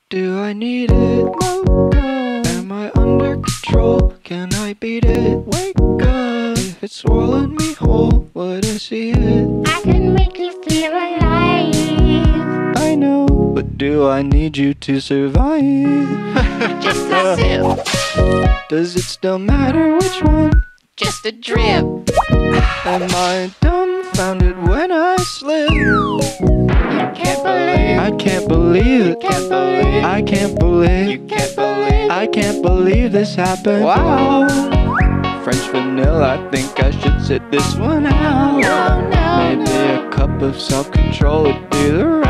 Do I need it? No, no. Am I under control? Can I beat it? Wake up. If it's swallowed me whole, would I see it? I can make you feel alive. I know, but do I need you to survive? Just a sip, Does it still matter which one? just a drip. Am I dumbfounded when I slip? You can't believe, I can't believe it. can't believe, I can't believe. you can't believe. I can't believe this happened. Wow. French vanilla, I think I should sit this one out. No, no, Maybe a cup of self-control would be the